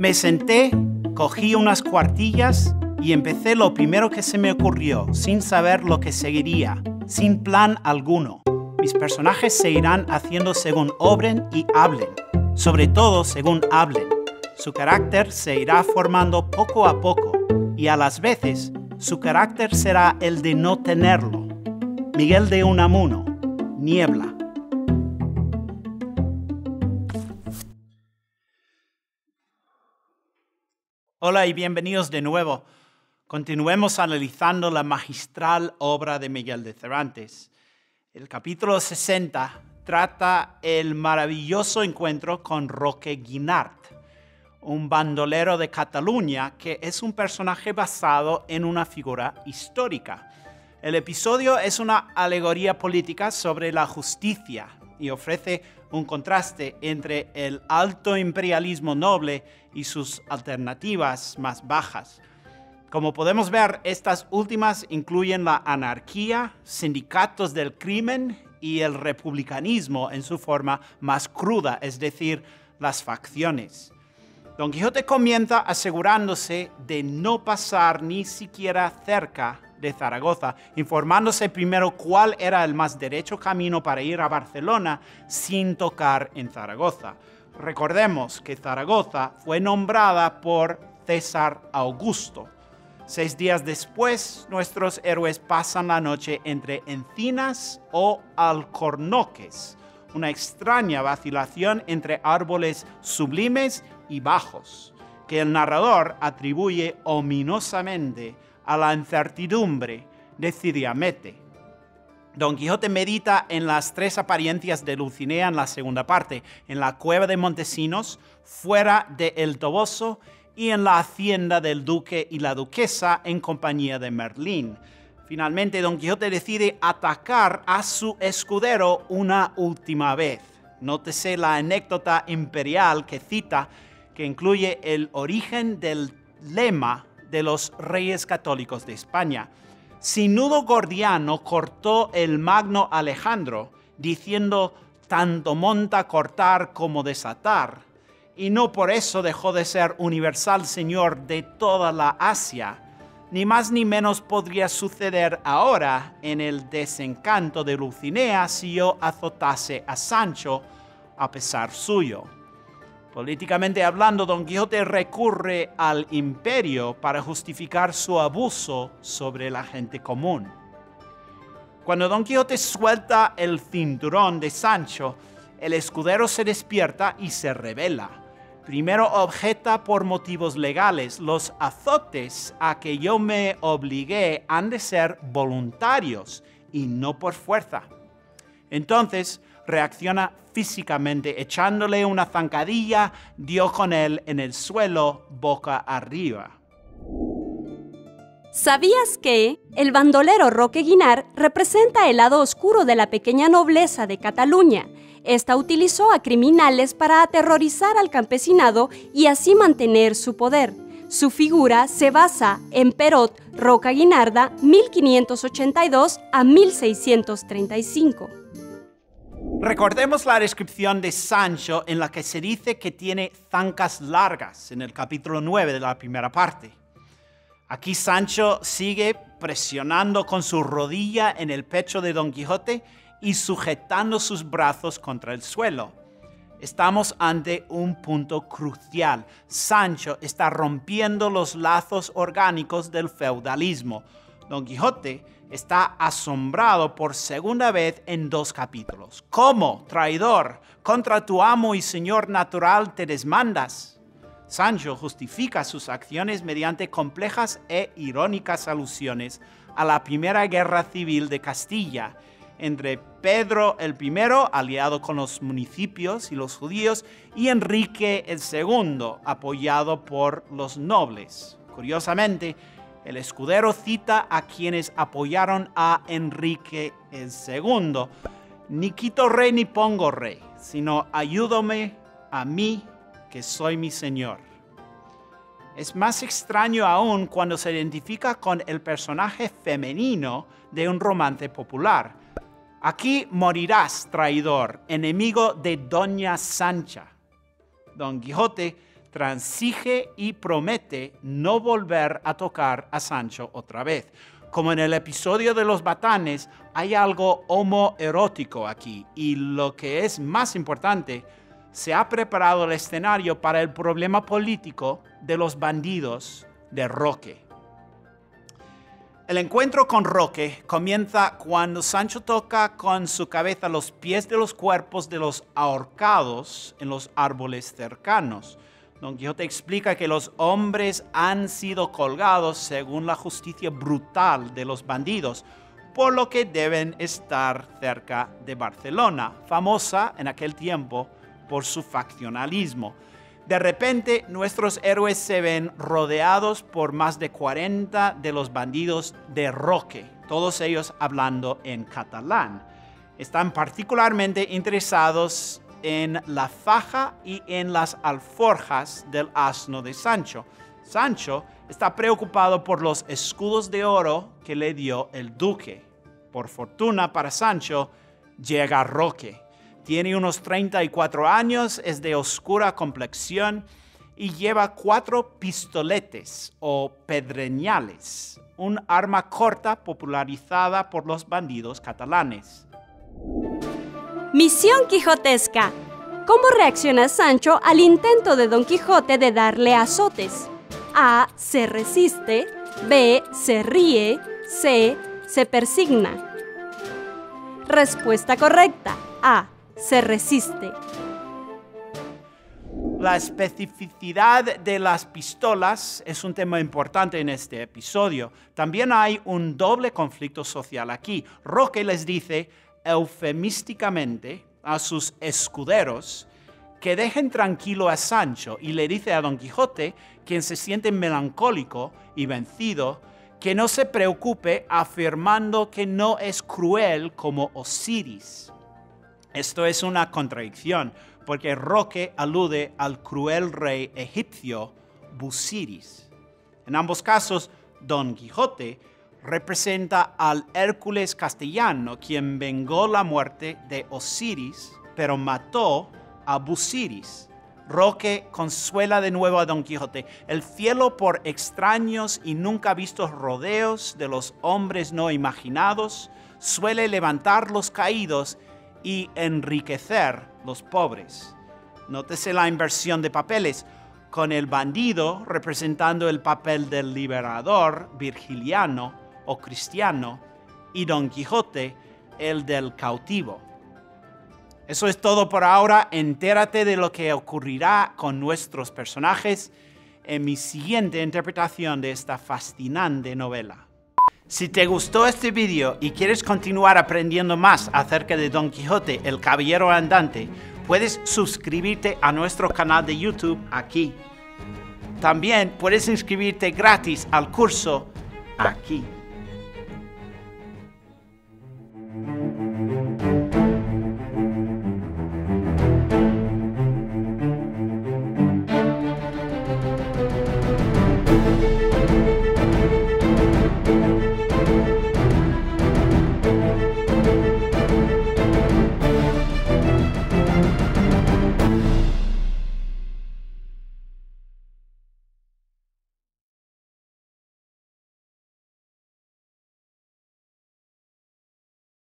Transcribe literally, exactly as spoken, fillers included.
Me senté, cogí unas cuartillas y empecé lo primero que se me ocurrió, sin saber lo que seguiría, sin plan alguno. Mis personajes se irán haciendo según obren y hablen, sobre todo según hablen. Su carácter se irá formando poco a poco y a las veces su carácter será el de no tenerlo. Miguel de Unamuno, Niebla. Hola y bienvenidos de nuevo. Continuemos analizando la magistral obra de Miguel de Cervantes. El capítulo sesenta trata el maravilloso encuentro con Roque Guinart, un bandolero de Cataluña que es un personaje basado en una figura histórica. El episodio es una alegoría política sobre la justicia y ofrece un contraste entre el alto imperialismo noble y sus alternativas más bajas. Como podemos ver, estas últimas incluyen la anarquía, sindicatos del crimen y el republicanismo en su forma más cruda, es decir, las facciones. Don Quijote comienza asegurándose de no pasar ni siquiera cerca de Zaragoza, informándose primero cuál era el más derecho camino para ir a Barcelona sin tocar en Zaragoza. Recordemos que Zaragoza fue nombrada por César Augusto. Seis días después, nuestros héroes pasan la noche entre encinas o alcornoques, una extraña vacilación entre árboles sublimes y bajos, que el narrador atribuye ominosamente a la incertidumbre de Ciriamete. Don Quijote medita en las tres apariencias de Dulcinea en la segunda parte, en la cueva de Montesinos, fuera de El Toboso y en la hacienda del duque y la duquesa en compañía de Merlín. Finalmente, Don Quijote decide atacar a su escudero una última vez. Nótese la anécdota imperial que cita, que incluye el origen del lema de los reyes católicos de España. Sinudo Gordiano cortó el magno Alejandro, diciendo tanto monta cortar como desatar, y no por eso dejó de ser universal señor de toda la Asia. Ni más ni menos podría suceder ahora en el desencanto de Dulcinea si yo azotase a Sancho a pesar suyo. Políticamente hablando, Don Quijote recurre al imperio para justificar su abuso sobre la gente común. Cuando Don Quijote suelta el cinturón de Sancho, el escudero se despierta y se rebela. Primero objeta por motivos legales. Los azotes a que yo me obligué han de ser voluntarios y no por fuerza. Entonces reacciona físicamente, echándole una zancadilla, dio con él en el suelo boca arriba. ¿Sabías que el bandolero Roque Guinart representa el lado oscuro de la pequeña nobleza de Cataluña? Esta utilizó a criminales para aterrorizar al campesinado y así mantener su poder. Su figura se basa en Perot Roca Guinarda, mil quinientos ochenta y dos a mil seiscientos treinta y cinco. Recordemos la descripción de Sancho en la que se dice que tiene zancas largas en el capítulo nueve de la primera parte. Aquí Sancho sigue presionando con su rodilla en el pecho de Don Quijote y sujetando sus brazos contra el suelo. Estamos ante un punto crucial. Sancho está rompiendo los lazos orgánicos del feudalismo. Don Quijote está asombrado por segunda vez en dos capítulos. ¿Cómo, traidor, contra tu amo y señor natural te desmandas? Sancho justifica sus acciones mediante complejas e irónicas alusiones a la primera guerra civil de Castilla, entre Pedro el Primero, aliado con los municipios y los judíos, y Enrique el Segundo, apoyado por los nobles. Curiosamente, el escudero cita a quienes apoyaron a Enrique el Segundo. Ni quito rey ni pongo rey, sino ayúdame a mí, que soy mi señor. Es más extraño aún cuando se identifica con el personaje femenino de un romance popular. Aquí morirás, traidor, enemigo de Doña Sancha. Don Quijote transige y promete no volver a tocar a Sancho otra vez. Como en el episodio de los batanes, hay algo homoerótico aquí y lo que es más importante, se ha preparado el escenario para el problema político de los bandidos de Roque. El encuentro con Roque comienza cuando Sancho toca con su cabeza los pies de los cuerpos de los ahorcados en los árboles cercanos. Don Quijote explica que los hombres han sido colgados según la justicia brutal de los bandidos, por lo que deben estar cerca de Barcelona, famosa en aquel tiempo por su faccionalismo. De repente, nuestros héroes se ven rodeados por más de cuarenta de los bandidos de Roque, todos ellos hablando en catalán. Están particularmente interesados en la faja y en las alforjas del asno de Sancho. Sancho está preocupado por los escudos de oro que le dio el duque. Por fortuna para Sancho, llega Roque. Tiene unos treinta y cuatro años, es de oscura complexión y lleva cuatro pistoletes o pedreñales, un arma corta popularizada por los bandidos catalanes. Misión quijotesca. ¿Cómo reacciona Sancho al intento de Don Quijote de darle azotes? A. Se resiste. B. Se ríe. C. Se persigna. Respuesta correcta. A. Se resiste. La especificidad de las pistolas es un tema importante en este episodio. También hay un doble conflicto social aquí. Roque les dice eufemísticamente a sus escuderos que dejen tranquilo a Sancho y le dice a Don Quijote, quien se siente melancólico y vencido, que no se preocupe, afirmando que no es cruel como Osiris. Esto es una contradicción, porque Roque alude al cruel rey egipcio Busiris. En ambos casos, Don Quijote representa al Hércules castellano, quien vengó la muerte de Osiris, pero mató a Busiris. Roque consuela de nuevo a Don Quijote. El cielo, por extraños y nunca vistos rodeos de los hombres no imaginados, suele levantar los caídos y enriquecer los pobres. Nótese la inversión de papeles, con el bandido representando el papel del liberador virgiliano o cristiano y Don Quijote el del cautivo. Eso es todo por ahora. Entérate de lo que ocurrirá con nuestros personajes en mi siguiente interpretación de esta fascinante novela. Si te gustó este video y quieres continuar aprendiendo más acerca de Don Quijote, el Caballero Andante, puedes suscribirte a nuestro canal de YouTube aquí. También puedes inscribirte gratis al curso aquí.